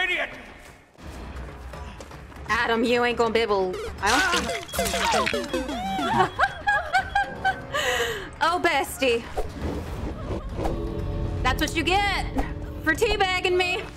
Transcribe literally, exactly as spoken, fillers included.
idiot! Adam, you ain't gonna bibble. I don't think. Oh, bestie. That's what you get for teabagging me.